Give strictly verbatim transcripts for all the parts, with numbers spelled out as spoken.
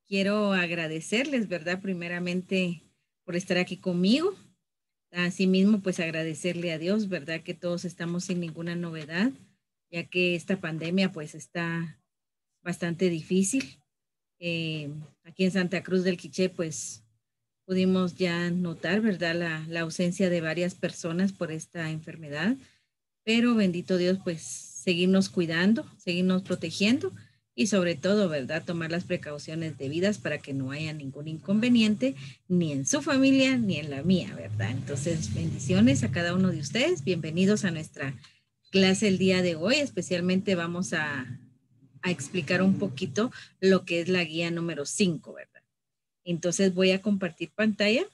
quiero agradecerles, ¿verdad? Primeramente por estar aquí conmigo. Asimismo, pues agradecerle a Dios, ¿verdad? Que todos estamos sin ninguna novedad, ya que esta pandemia pues está bastante difícil. Eh, Aquí en Santa Cruz del Quiché pues pudimos ya notar, ¿verdad? La, la ausencia de varias personas por esta enfermedad, pero bendito Dios, pues seguirnos cuidando, seguirnos protegiendo y sobre todo, ¿verdad? Tomar las precauciones debidas para que no haya ningún inconveniente ni en su familia ni en la mía, ¿verdad? Entonces, bendiciones a cada uno de ustedes. Bienvenidos a nuestra clase el día de hoy. Especialmente vamos a, a explicar un poquito lo que es la guía número cinco, ¿verdad? Entonces voy a compartir pantalla.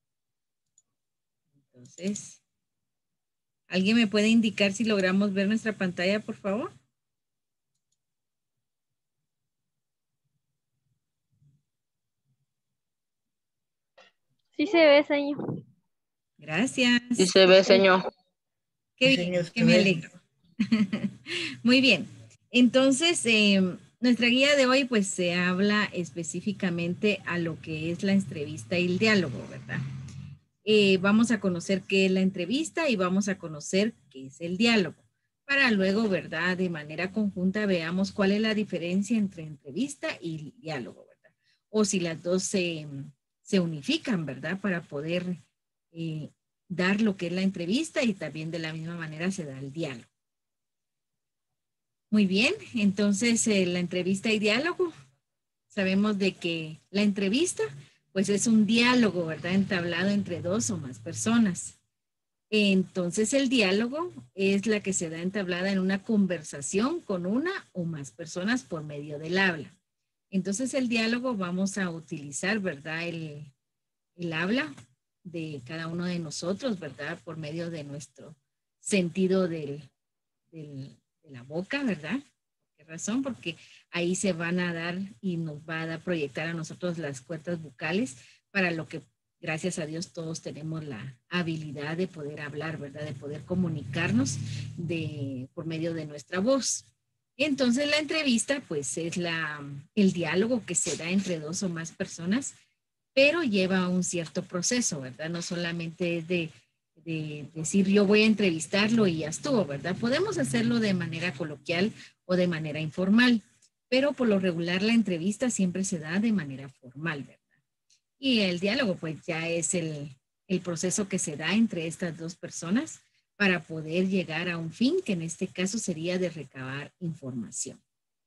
Entonces, ¿alguien me puede indicar si logramos ver nuestra pantalla, por favor? Sí se ve, señor. Sí Gracias. se ve, señor. Qué bien, que me alegro. Muy bien. Entonces, eh, nuestra guía de hoy pues se habla específicamente a lo que es la entrevista y el diálogo, ¿verdad? Eh, vamos a conocer qué es la entrevista y vamos a conocer qué es el diálogo. Para luego, ¿verdad? De manera conjunta veamos cuál es la diferencia entre entrevista y diálogo, ¿verdad? O si las dos se, se unifican, ¿verdad? Para poder eh, dar lo que es la entrevista y también de la misma manera se da el diálogo. Muy bien, entonces eh, la entrevista y diálogo. Sabemos de que la entrevista pues es un diálogo, ¿verdad? Entablado entre dos o más personas. Entonces el diálogo es la que se da entablada en una conversación con una o más personas por medio del habla. Entonces el diálogo vamos a utilizar, ¿verdad? El, el habla de cada uno de nosotros, ¿verdad? Por medio de nuestro sentido del, del, de la boca, ¿verdad? ¿Por qué razón? Porque ahí se van a dar y nos va a dar, proyectar a nosotros las cuerdas bucales para lo que, gracias a Dios, todos tenemos la habilidad de poder hablar, ¿verdad? De poder comunicarnos de, por medio de nuestra voz. Entonces la entrevista, pues es la, el diálogo que se da entre dos o más personas, pero lleva un cierto proceso, ¿verdad? No solamente es de, de decir yo voy a entrevistarlo y ya estuvo, ¿verdad? Podemos hacerlo de manera coloquial o de manera informal, pero por lo regular la entrevista siempre se da de manera formal, ¿verdad? Y el diálogo pues ya es el, el proceso que se da entre estas dos personas para poder llegar a un fin, que en este caso sería de recabar información.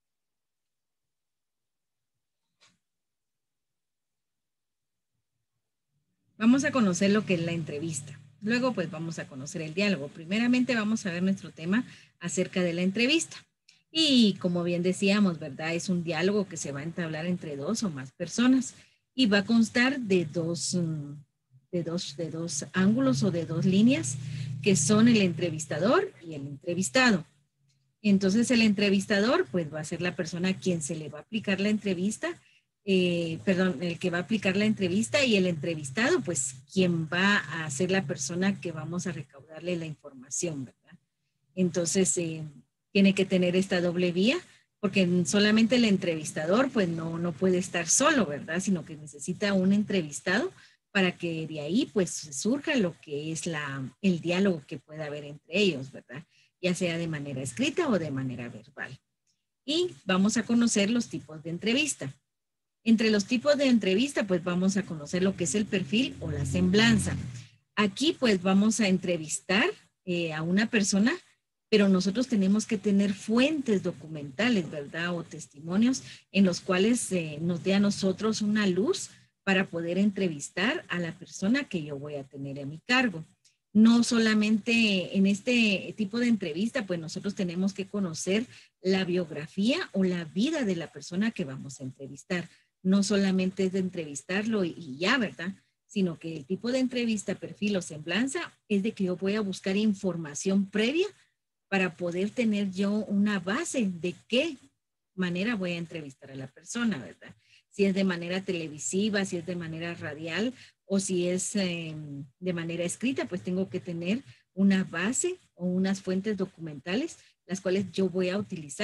Vamos a conocer lo que es la entrevista. Luego, pues vamos a conocer el diálogo. Primeramente vamos a ver nuestro tema acerca de la entrevista. Y como bien decíamos, ¿verdad? Es un diálogo que se va a entablar entre dos o más personas y va a constar de dos, de dos, de dos ángulos o de dos líneas que son el entrevistador y el entrevistado. Entonces el entrevistador pues va a ser la persona a quien se le va a aplicar la entrevista, eh, perdón, el que va a aplicar la entrevista, y el entrevistado pues quien va a ser la persona que vamos a recaudarle la información, ¿verdad? Entonces eh, tiene que tener esta doble vía, porque solamente el entrevistador pues no, no puede estar solo, ¿verdad? Sino que necesita un entrevistado para que de ahí pues surja lo que es la, el diálogo que pueda haber entre ellos, ¿verdad? Ya sea de manera escrita o de manera verbal. Y vamos a conocer los tipos de entrevista. Entre los tipos de entrevista, pues vamos a conocer lo que es el perfil o la semblanza. Aquí pues vamos a entrevistar eh, a una persona, pero nosotros tenemos que tener fuentes documentales, ¿verdad? O testimonios en los cuales eh, nos dé a nosotros una luz para poder entrevistar a la persona que yo voy a tener a mi cargo. No solamente en este tipo de entrevista, pues nosotros tenemos que conocer la biografía o la vida de la persona que vamos a entrevistar. No solamente es de entrevistarlo y, y ya, ¿verdad? Sino que el tipo de entrevista, perfil o semblanza es de que yo voy a buscar información previa para poder tener yo una base de qué manera voy a entrevistar a la persona, ¿verdad? Si es de manera televisiva, si es de manera radial o si es eh, de manera escrita, pues tengo que tener una base o unas fuentes documentales, las cuales yo voy a utilizar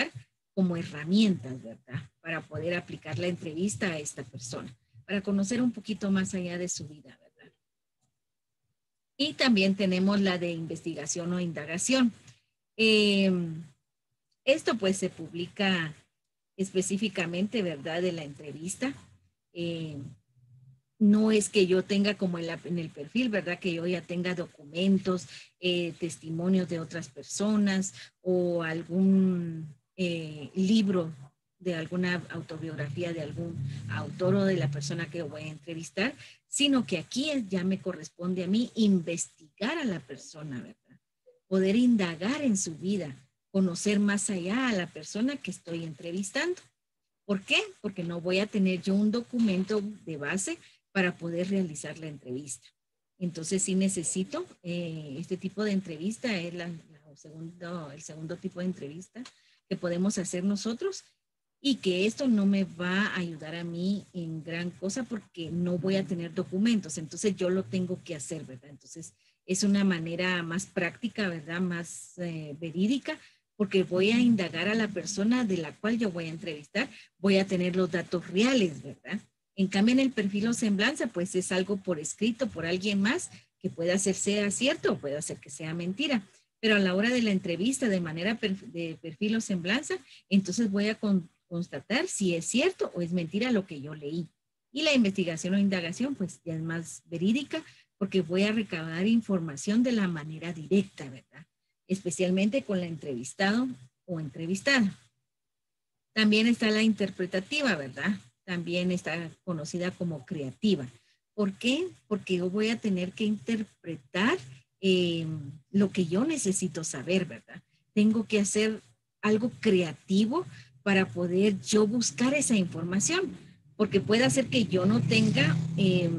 como herramientas, ¿verdad? Para poder aplicar la entrevista a esta persona, para conocer un poquito más allá de su vida, ¿verdad? Y también tenemos la de investigación o indagación. Eh, esto pues se publica específicamente, ¿verdad? De la entrevista. Eh, no es que yo tenga como en, la, en el perfil, ¿verdad? Que yo ya tenga documentos, eh, testimonios de otras personas o algún eh, libro de alguna autobiografía de algún autor o de la persona que voy a entrevistar, sino que aquí es, ya me corresponde a mí investigar a la persona, ¿verdad? Poder indagar en su vida, conocer más allá a la persona que estoy entrevistando. ¿Por qué? Porque no voy a tener yo un documento de base para poder realizar la entrevista. Entonces sí necesito eh, este tipo de entrevista, es la, la segundo, el segundo tipo de entrevista que podemos hacer nosotros y que esto no me va a ayudar a mí en gran cosa porque no voy a tener documentos, entonces yo lo tengo que hacer, ¿verdad? Entonces es una manera más práctica, ¿verdad? Más eh, verídica, porque voy a indagar a la persona de la cual yo voy a entrevistar, voy a tener los datos reales, ¿verdad? En cambio, en el perfil o semblanza, pues es algo por escrito por alguien más que puede hacer sea cierto o puede hacer que sea mentira. Pero a la hora de la entrevista, de manera de perfil o semblanza, entonces voy a con, constatar si es cierto o es mentira lo que yo leí. Y la investigación o indagación, pues ya es más verídica porque voy a recabar información de la manera directa, ¿verdad? Especialmente con la entrevistado o entrevistada. También está la interpretativa, ¿verdad? También está conocida como creativa. ¿Por qué? Porque yo voy a tener que interpretar eh, lo que yo necesito saber, ¿verdad? Tengo que hacer algo creativo para poder yo buscar esa información, porque puede hacer que yo no tenga, eh,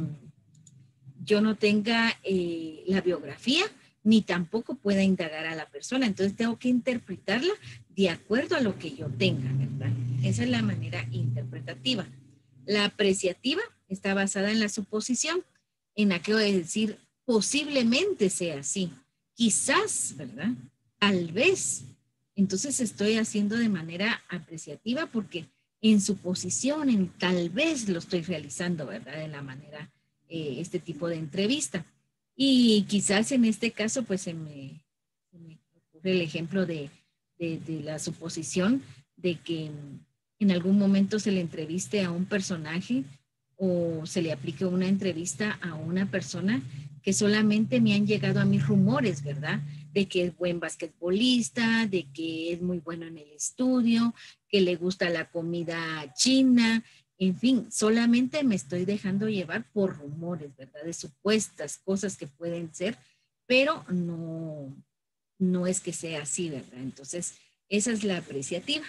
yo no tenga eh, la biografía, ni tampoco pueda indagar a la persona. Entonces tengo que interpretarla de acuerdo a lo que yo tenga, ¿verdad? Esa es la manera interpretativa. La apreciativa está basada en la suposición, en aquello de decir, posiblemente sea así, quizás, ¿verdad? Tal vez. Entonces estoy haciendo de manera apreciativa porque en suposición, en tal vez lo estoy realizando, ¿verdad? De la manera, eh, este tipo de entrevista. Y quizás en este caso, pues se me, se me ocurre el ejemplo de, de, de la suposición de que en algún momento se le entreviste a un personaje o se le aplique una entrevista a una persona que solamente me han llegado a mis rumores, ¿verdad? De que es buen basquetbolista, de que es muy bueno en el estudio, que le gusta la comida china, en fin, solamente me estoy dejando llevar por rumores, ¿verdad? De supuestas cosas que pueden ser, pero no, no es que sea así, ¿verdad? Entonces, esa es la apreciativa.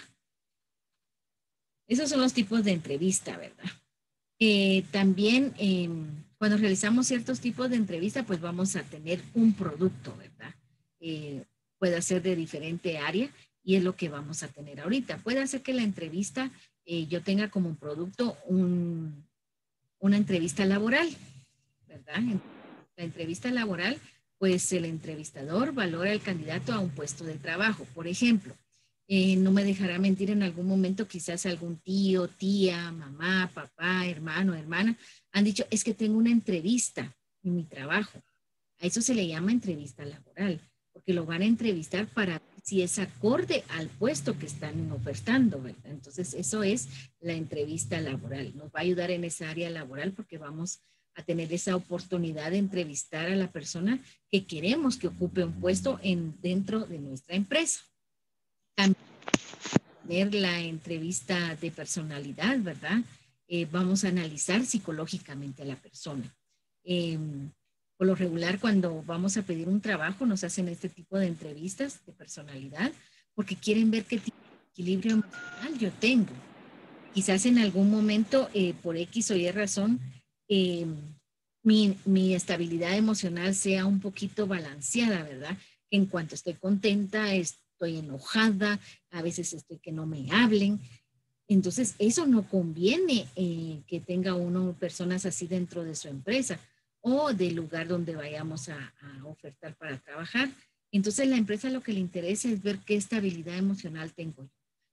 Esos son los tipos de entrevista, ¿verdad? Eh, también eh, cuando realizamos ciertos tipos de entrevista, pues vamos a tener un producto, ¿verdad? Eh, puede ser de diferente área y es lo que vamos a tener ahorita. Puede ser que la entrevista eh, yo tenga como producto un, una entrevista laboral, ¿verdad? En la entrevista laboral, pues el entrevistador valora al candidato a un puesto de trabajo. Por ejemplo, eh, no me dejará mentir en algún momento, quizás algún tío, tía, mamá, papá, hermano, hermana, han dicho, es que tengo una entrevista en mi trabajo. A eso se le llama entrevista laboral, porque lo van a entrevistar para ver si es acorde al puesto que están ofertando, ¿verdad? Entonces, eso es la entrevista laboral. Nos va a ayudar en esa área laboral porque vamos a tener esa oportunidad de entrevistar a la persona que queremos que ocupe un puesto en, dentro de nuestra empresa. También tener la entrevista de personalidad, ¿verdad? Eh, vamos a analizar psicológicamente a la persona. Eh, por lo regular, cuando vamos a pedir un trabajo, nos hacen este tipo de entrevistas de personalidad porque quieren ver qué tipo de equilibrio emocional yo tengo. Quizás en algún momento, eh, por X o Y razón, eh, mi, mi estabilidad emocional sea un poquito balanceada, ¿verdad? Que en cuanto estoy contenta, estoy enojada, a veces estoy que no me hablen. Entonces, eso no conviene eh, que tenga uno personas así dentro de su empresa o del lugar donde vayamos a, a ofertar para trabajar. Entonces, la empresa lo que le interesa es ver qué estabilidad emocional tengo yo.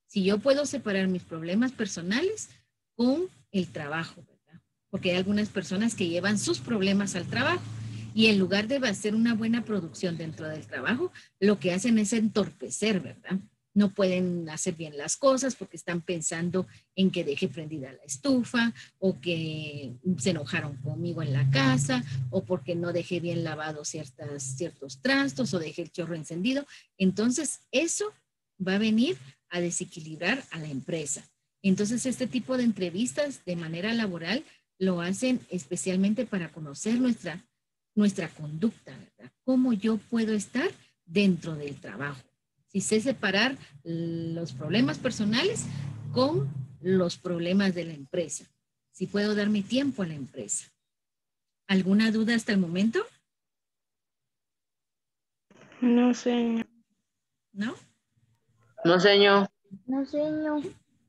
Si yo puedo separar mis problemas personales con el trabajo, ¿verdad? Porque hay algunas personas que llevan sus problemas al trabajo y en lugar de hacer una buena producción dentro del trabajo, lo que hacen es entorpecer, ¿verdad? No pueden hacer bien las cosas porque están pensando en que deje prendida la estufa o que se enojaron conmigo en la casa o porque no dejé bien lavado ciertas, ciertos trastos o dejé el chorro encendido. Entonces, eso va a venir a desequilibrar a la empresa. Entonces, este tipo de entrevistas de manera laboral lo hacen especialmente para conocer nuestra, nuestra conducta, ¿verdad? Cómo yo puedo estar dentro del trabajo. Si sé separar los problemas personales con los problemas de la empresa. Si puedo dar mi tiempo a la empresa. ¿Alguna duda hasta el momento? No, señor. ¿No? No, señor. No, señor.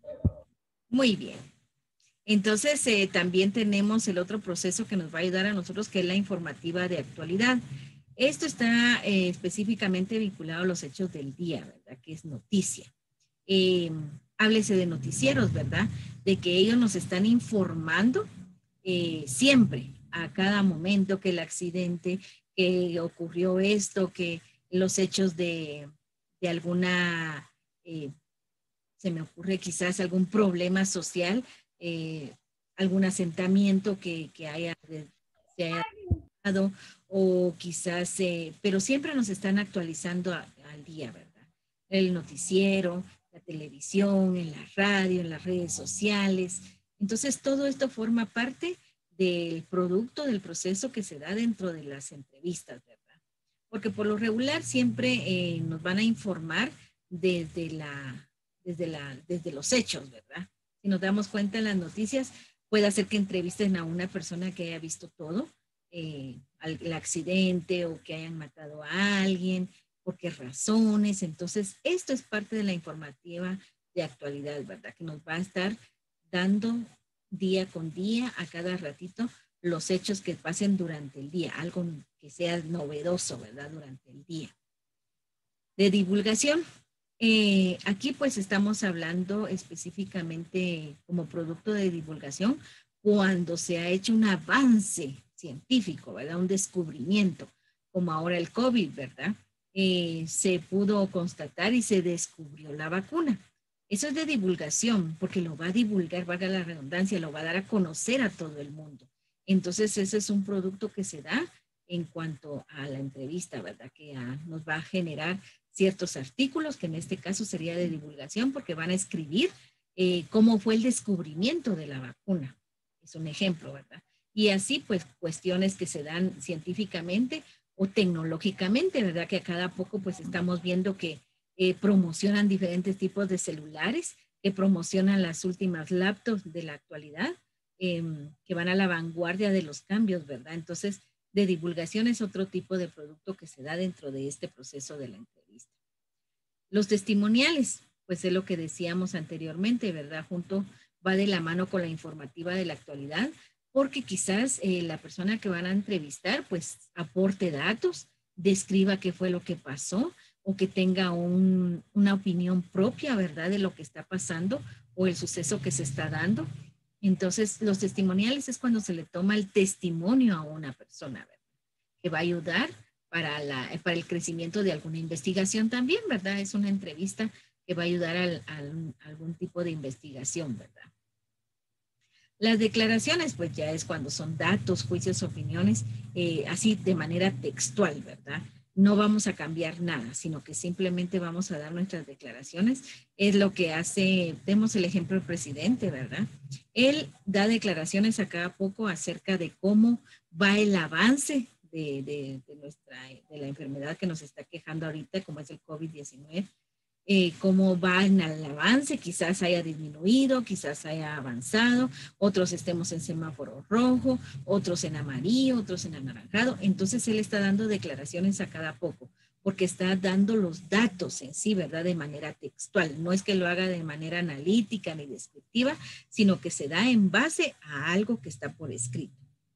Muy bien. Entonces, eh, también tenemos el otro proceso que nos va a ayudar a nosotros, que es la informativa de actualidad. Esto está eh, específicamente vinculado a los hechos del día, ¿verdad? Que es noticia. Eh, háblese de noticieros, ¿verdad? De que ellos nos están informando eh, siempre, a cada momento, que el accidente, que ocurrió esto, que los hechos de, de alguna, eh, se me ocurre quizás algún problema social, eh, algún asentamiento que, que haya, se haya dado, o quizás, eh, pero siempre nos están actualizando a, al día, ¿verdad? El noticiero, la televisión, en la radio, en las redes sociales. Entonces, todo esto forma parte del producto, del proceso que se da dentro de las entrevistas, ¿verdad? Porque por lo regular siempre eh, nos van a informar desde, la, desde, la, desde los hechos, ¿verdad? Si nos damos cuenta en las noticias, puede hacer que entrevisten a una persona que haya visto todo, eh, el accidente o que hayan matado a alguien, por qué razones. Entonces, esto es parte de la informativa de actualidad, ¿verdad? Que nos va a estar dando día con día, a cada ratito, los hechos que pasen durante el día, algo que sea novedoso, ¿verdad? Durante el día. De divulgación. Eh, aquí pues estamos hablando específicamente como producto de divulgación cuando se ha hecho un avance científico, ¿verdad? Un descubrimiento, como ahora el COVID, ¿verdad? Eh, se pudo constatar y se descubrió la vacuna. Eso es de divulgación, porque lo va a divulgar, valga la redundancia, lo va a dar a conocer a todo el mundo. Entonces, ese es un producto que se da en cuanto a la entrevista, ¿verdad? Que ah, nos va a generar ciertos artículos, que en este caso sería de divulgación, porque van a escribir eh, cómo fue el descubrimiento de la vacuna. Es un ejemplo, ¿verdad? Y así, pues, cuestiones que se dan científicamente o tecnológicamente, ¿verdad? Que a cada poco, pues, estamos viendo que eh, promocionan diferentes tipos de celulares, que promocionan las últimas laptops de la actualidad, eh, que van a la vanguardia de los cambios, ¿verdad? Entonces, de divulgación es otro tipo de producto que se da dentro de este proceso de la entrevista. Los testimoniales, pues es lo que decíamos anteriormente, ¿verdad? Junto va de la mano con la informativa de la actualidad, porque quizás eh, la persona que van a entrevistar, pues aporte datos, describa qué fue lo que pasó o que tenga un, una opinión propia, ¿verdad? De lo que está pasando o el suceso que se está dando. Entonces, los testimoniales es cuando se le toma el testimonio a una persona, ¿verdad? Que va a ayudar para, la, para el crecimiento de alguna investigación también, ¿verdad? Es una entrevista que va a ayudar al, al, a algún tipo de investigación, ¿verdad? Las declaraciones, pues ya es cuando son datos, juicios, opiniones, eh, así de manera textual, ¿verdad? No vamos a cambiar nada, sino que simplemente vamos a dar nuestras declaraciones. Es lo que hace, demos el ejemplo del presidente, ¿verdad? Él da declaraciones a cada poco acerca de cómo va el avance de, de, de, nuestra, de la enfermedad que nos está quejando ahorita, como es el COVID diecinueve. Eh, cómo va en el avance, quizás haya disminuido, quizás haya avanzado, otros estemos en semáforo rojo, otros en amarillo, otros en anaranjado. Entonces él está dando declaraciones a cada poco, porque está dando los datos en sí, ¿verdad? De manera textual. No es que lo haga de manera analítica ni descriptiva, sino que se da en base a algo que está por escrito.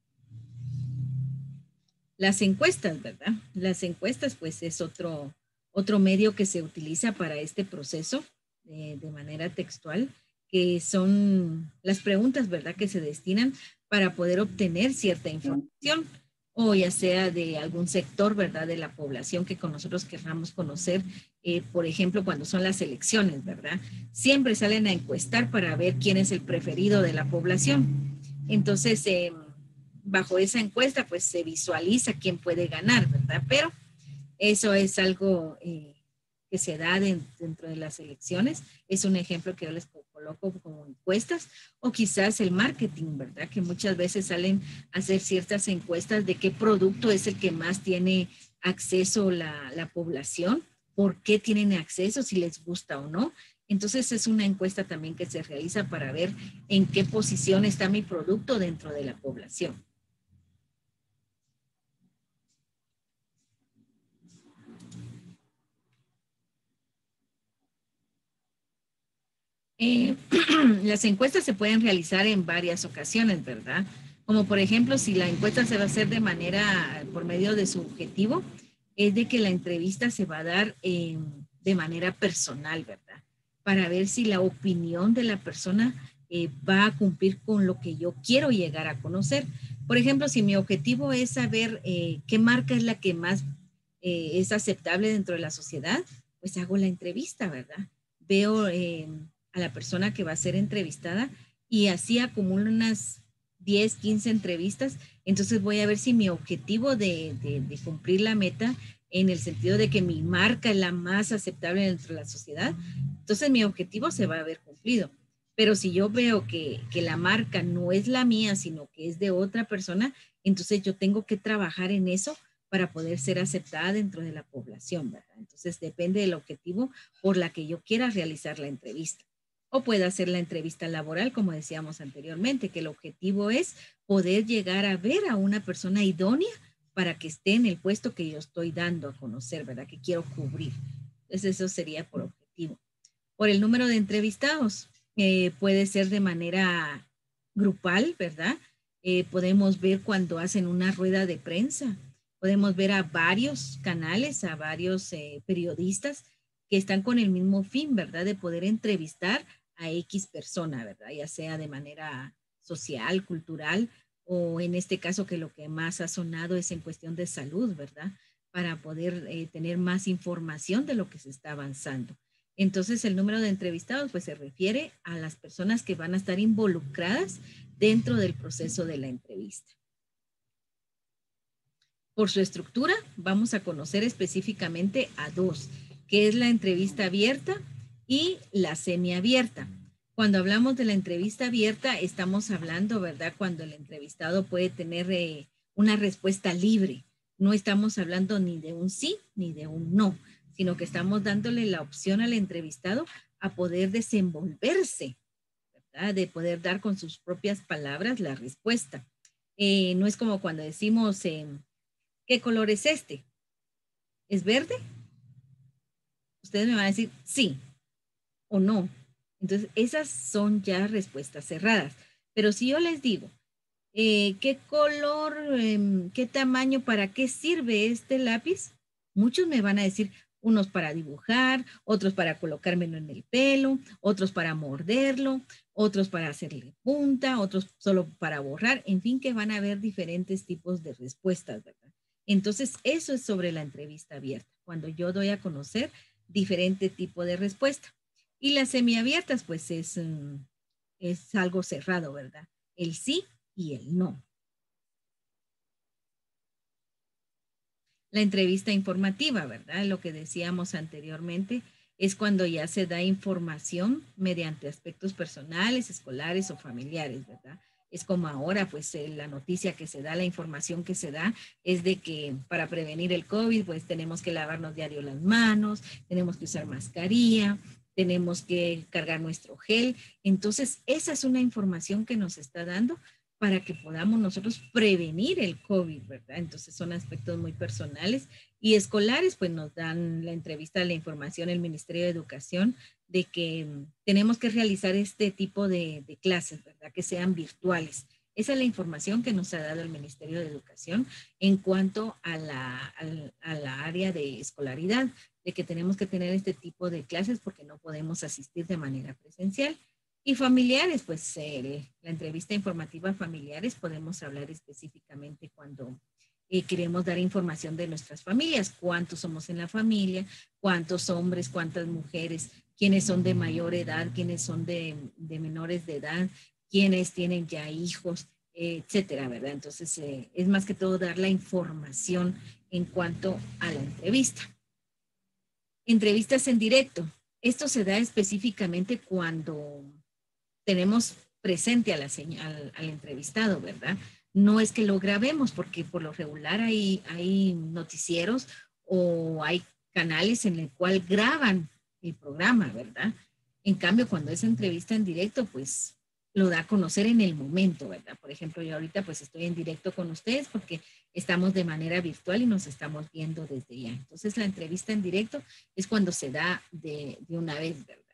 Las encuestas, ¿verdad? Las encuestas, pues es otro... Otro medio que se utiliza para este proceso eh, de manera textual, que son las preguntas, ¿verdad?, que se destinan para poder obtener cierta información, o ya sea de algún sector, ¿verdad?, de la población que con nosotros querramos conocer, eh, por ejemplo, cuando son las elecciones, ¿verdad? Siempre salen a encuestar para ver quién es el preferido de la población. Entonces, eh, bajo esa encuesta, pues se visualiza quién puede ganar, ¿verdad? Pero eso es algo eh, que se da de, dentro de las elecciones. Es un ejemplo que yo les coloco como encuestas, o quizás el marketing, ¿verdad? Que muchas veces salen a hacer ciertas encuestas de qué producto es el que más tiene acceso la, la población, por qué tienen acceso, si les gusta o no. Entonces es una encuesta también que se realiza para ver en qué posición está mi producto dentro de la población. Eh, las encuestas se pueden realizar en varias ocasiones, ¿verdad? Como por ejemplo, si la encuesta se va a hacer de manera, por medio de su objetivo, es de que la entrevista se va a dar eh, de manera personal, ¿verdad? Para ver si la opinión de la persona eh, va a cumplir con lo que yo quiero llegar a conocer. Por ejemplo, si mi objetivo es saber eh, qué marca es la que más eh, es aceptable dentro de la sociedad, pues hago la entrevista, ¿verdad? Veo eh, a la persona que va a ser entrevistada y así acumulo unas diez, quince entrevistas. Entonces voy a ver si mi objetivo de, de, de cumplir la meta en el sentido de que mi marca es la más aceptable dentro de la sociedad, entonces mi objetivo se va a ver cumplido. Pero si yo veo que, que la marca no es la mía, sino que es de otra persona, entonces yo tengo que trabajar en eso para poder ser aceptada dentro de la población, ¿verdad? Entonces depende del objetivo por la que yo quiera realizar la entrevista. O puede hacer la entrevista laboral, como decíamos anteriormente, que el objetivo es poder llegar a ver a una persona idónea para que esté en el puesto que yo estoy dando a conocer, ¿verdad? Que quiero cubrir. Entonces eso sería por objetivo. Por el número de entrevistados, eh, puede ser de manera grupal, ¿verdad? Eh, podemos ver cuando hacen una rueda de prensa, podemos ver a varios canales, a varios eh, periodistas que están con el mismo fin, ¿verdad? De poder entrevistar a X persona, ¿verdad? Ya sea de manera social, cultural, o en este caso que lo que más ha sonado es en cuestión de salud, ¿verdad? Para poder eh, tener más información de lo que se está avanzando. Entonces el número de entrevistados pues se refiere a las personas que van a estar involucradas dentro del proceso de la entrevista. Por su estructura vamos a conocer específicamente a dos, que es la entrevista abierta y la semiabierta. Cuando hablamos de la entrevista abierta, estamos hablando, ¿verdad?, cuando el entrevistado puede tener eh, una respuesta libre. No estamos hablando ni de un sí ni de un no, sino que estamos dándole la opción al entrevistado a poder desenvolverse, ¿verdad?, de poder dar con sus propias palabras la respuesta. Eh, no es como cuando decimos, eh, ¿qué color es este? ¿Es verde? Ustedes me van a decir sí o no. Entonces, esas son ya respuestas cerradas. Pero si yo les digo, eh, ¿qué color, eh, qué tamaño, para qué sirve este lápiz? Muchos me van a decir, unos para dibujar, otros para colocármelo en el pelo, otros para morderlo, otros para hacerle punta, otros solo para borrar. En fin, que van a haber diferentes tipos de respuestas, ¿verdad? Entonces, eso es sobre la entrevista abierta, cuando yo doy a conocer diferente tipo de respuesta. Y las semiabiertas, pues es, um, es algo cerrado, ¿verdad? El sí y el no. La entrevista informativa, ¿verdad? Lo que decíamos anteriormente es cuando ya se da información mediante aspectos personales, escolares o familiares, ¿verdad? Es como ahora, pues eh, la noticia que se da, la información que se da es de que para prevenir el COVID, pues tenemos que lavarnos diario las manos, tenemos que usar mascarilla, tenemos que cargar nuestro gel. Entonces, esa es una información que nos está dando para que podamos nosotros prevenir el COVID, ¿verdad? Entonces son aspectos muy personales y escolares, pues nos dan la entrevista, la información, el Ministerio de Educación, de que tenemos que realizar este tipo de, de clases, ¿verdad? Que sean virtuales. Esa es la información que nos ha dado el Ministerio de Educación en cuanto a la, a, a la área de escolaridad, de que tenemos que tener este tipo de clases porque no podemos asistir de manera presencial. Y familiares, pues eh, la entrevista informativa familiares podemos hablar específicamente cuando eh, queremos dar información de nuestras familias, cuántos somos en la familia, cuántos hombres, cuántas mujeres, quiénes son de mayor edad, quiénes son de, de menores de edad, quiénes tienen ya hijos, eh, etcétera, ¿verdad? Entonces eh, es más que todo dar la información en cuanto a la entrevista. Entrevistas en directo. Esto se da específicamente cuando tenemos presente a la al, al entrevistado, ¿verdad? No es que lo grabemos, porque por lo regular hay, hay noticieros o hay canales en el cual graban el programa, ¿verdad? En cambio, cuando es entrevista en directo, pues lo da a conocer en el momento, ¿verdad? Por ejemplo, yo ahorita pues estoy en directo con ustedes porque estamos de manera virtual y nos estamos viendo desde ya. Entonces, la entrevista en directo es cuando se da de, de una vez, ¿verdad?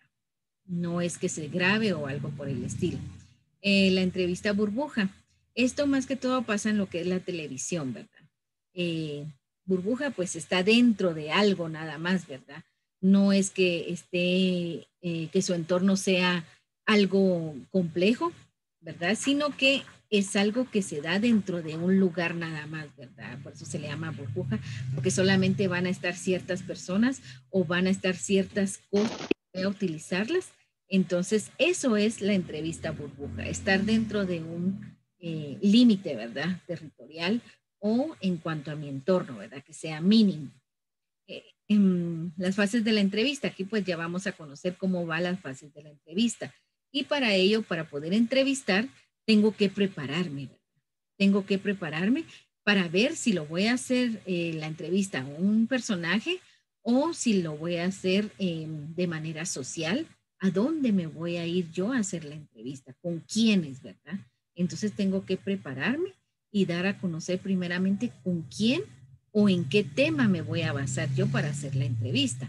No es que se grabe o algo por el estilo. Eh, la entrevista burbuja. Esto más que todo pasa en lo que es la televisión, ¿verdad? Eh, burbuja pues está dentro de algo nada más, ¿verdad? No es que esté, eh, que su entorno sea algo complejo, ¿verdad? Sino que es algo que se da dentro de un lugar nada más, ¿verdad? Por eso se le llama burbuja, porque solamente van a estar ciertas personas o van a estar ciertas cosas a utilizarlas. Entonces, eso es la entrevista burbuja, estar dentro de un eh, límite, ¿verdad? Territorial o en cuanto a mi entorno, ¿verdad? Que sea mínimo. Eh, en las fases de la entrevista, aquí pues ya vamos a conocer cómo van las fases de la entrevista. Y para ello, para poder entrevistar, tengo que prepararme, ¿verdad? Tengo que prepararme para ver si lo voy a hacer eh, la entrevista a un personaje o si lo voy a hacer eh, de manera social, a dónde me voy a ir yo a hacer la entrevista, con quiénes, ¿verdad? Entonces tengo que prepararme y dar a conocer primeramente con quién o en qué tema me voy a basar yo para hacer la entrevista.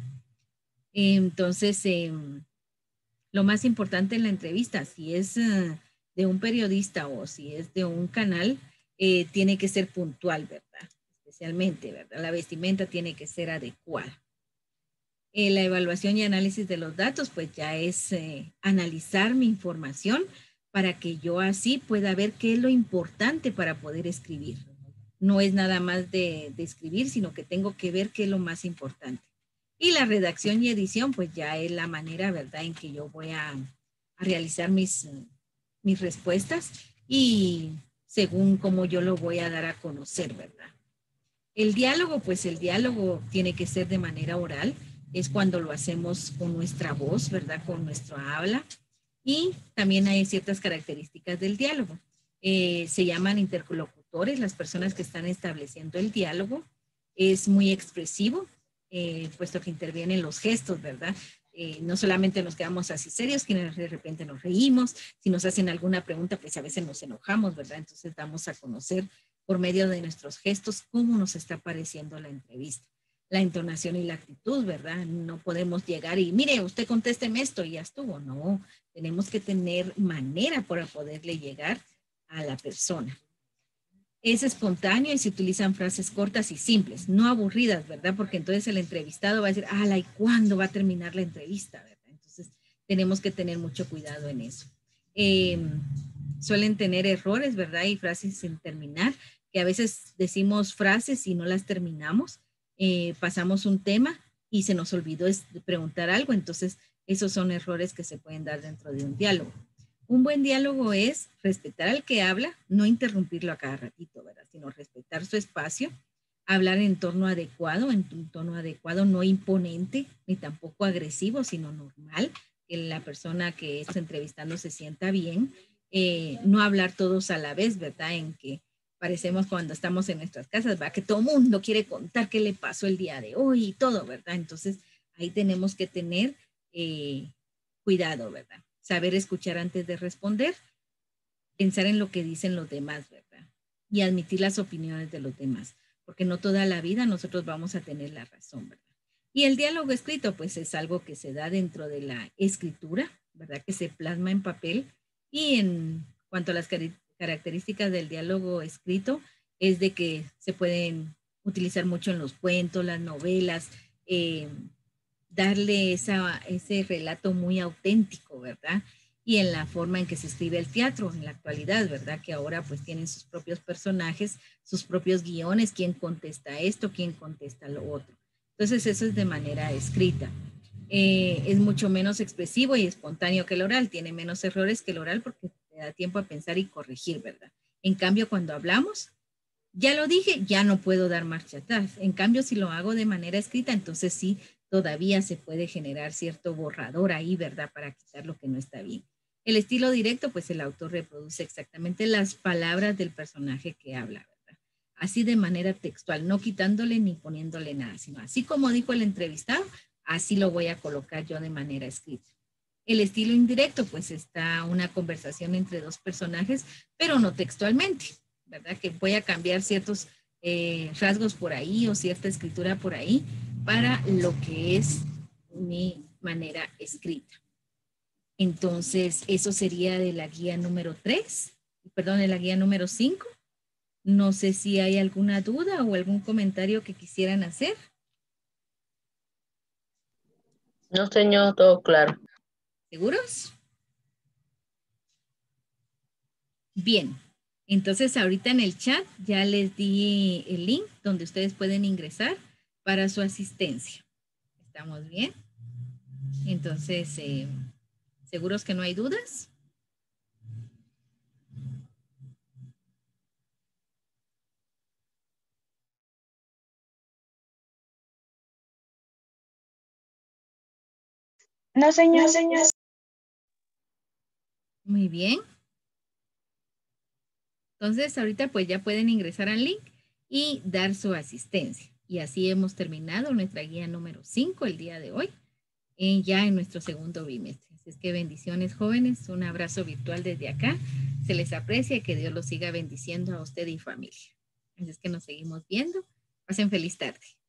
Entonces, eh, lo más importante en la entrevista, si es uh, de un periodista o si es de un canal, eh, tiene que ser puntual, ¿verdad? Especialmente, ¿verdad? La vestimenta tiene que ser adecuada. Eh, la evaluación y análisis de los datos, pues ya es eh, analizar mi información para que yo así pueda ver qué es lo importante para poder escribir. No es nada más de, de escribir, sino que tengo que ver qué es lo más importante. Y la redacción y edición, pues ya es la manera, ¿verdad?, en que yo voy a, a realizar mis, mis respuestas y según cómo yo lo voy a dar a conocer, ¿verdad? El diálogo, pues el diálogo tiene que ser de manera oral, es cuando lo hacemos con nuestra voz, ¿verdad?, con nuestra habla. Y también hay ciertas características del diálogo. Eh, se llaman interlocutores, las personas que están estableciendo el diálogo. Es muy expresivo, eh, puesto que intervienen los gestos, ¿verdad? Eh, no solamente nos quedamos así serios, que de repente nos reímos, si nos hacen alguna pregunta, pues a veces nos enojamos, ¿verdad? Entonces damos a conocer por medio de nuestros gestos cómo nos está pareciendo la entrevista. La entonación y la actitud, ¿verdad? No podemos llegar y, mire, usted contésteme esto y ya estuvo. No, tenemos que tener manera para poderle llegar a la persona. Es espontáneo y se utilizan frases cortas y simples, no aburridas, ¿verdad? Porque entonces el entrevistado va a decir, ah, ¿y cuándo va a terminar la entrevista, verdad? Entonces tenemos que tener mucho cuidado en eso. Eh, suelen tener errores, ¿verdad? Y frases sin terminar, que a veces decimos frases y no las terminamos. Eh, pasamos un tema y se nos olvidó preguntar algo, entonces esos son errores que se pueden dar dentro de un diálogo. Un buen diálogo es respetar al que habla, no interrumpirlo a cada ratito, ¿verdad? Sino respetar su espacio, hablar en tono adecuado, en un tono adecuado, no imponente, ni tampoco agresivo, sino normal, que la persona que está entrevistando se sienta bien. Eh, no hablar todos a la vez, ¿verdad? En que parecemos cuando estamos en nuestras casas, ¿verdad? Que todo el mundo quiere contar qué le pasó el día de hoy y todo, ¿verdad? Entonces, ahí tenemos que tener eh, cuidado, ¿verdad? Saber escuchar antes de responder, pensar en lo que dicen los demás, ¿verdad? Y admitir las opiniones de los demás, porque no toda la vida nosotros vamos a tener la razón, ¿verdad? Y el diálogo escrito, pues es algo que se da dentro de la escritura, ¿verdad? Que se plasma en papel y en cuanto a las características del diálogo escrito es de que se pueden utilizar mucho en los cuentos, las novelas, eh, darle esa, ese relato muy auténtico, ¿verdad? Y en la forma en que se escribe el teatro en la actualidad, ¿verdad? Que ahora pues tienen sus propios personajes, sus propios guiones, quién contesta esto, quién contesta lo otro. Entonces eso es de manera escrita. Eh, es mucho menos expresivo y espontáneo que el oral, tiene menos errores que el oral porque te da tiempo a pensar y corregir, ¿verdad? En cambio, cuando hablamos, ya lo dije, ya no puedo dar marcha atrás. En cambio, si lo hago de manera escrita, entonces sí, todavía se puede generar cierto borrador ahí, ¿verdad? Para quitar lo que no está bien. El estilo directo, pues el autor reproduce exactamente las palabras del personaje que habla, ¿verdad? Así de manera textual, no quitándole ni poniéndole nada, sino así como dijo el entrevistado, así lo voy a colocar yo de manera escrita. El estilo indirecto, pues está una conversación entre dos personajes, pero no textualmente, ¿verdad? Que voy a cambiar ciertos eh, rasgos por ahí o cierta escritura por ahí para lo que es mi manera escrita. Entonces, eso sería de la guía número tres, perdón, de la guía número cinco. No sé si hay alguna duda o algún comentario que quisieran hacer. No, señor, todo claro. ¿Seguros? Bien, entonces ahorita en el chat ya les di el link donde ustedes pueden ingresar para su asistencia. ¿Estamos bien? Entonces, eh, ¿seguros que no hay dudas? No, señor. No, señor. Muy bien. Entonces, ahorita pues ya pueden ingresar al link y dar su asistencia. Y así hemos terminado nuestra guía número cinco el día de hoy, eh, ya en nuestro segundo bimestre. Así es que bendiciones, jóvenes. Un abrazo virtual desde acá. Se les aprecia y que Dios los siga bendiciendo a usted y familia. Así es que nos seguimos viendo. Pasen feliz tarde.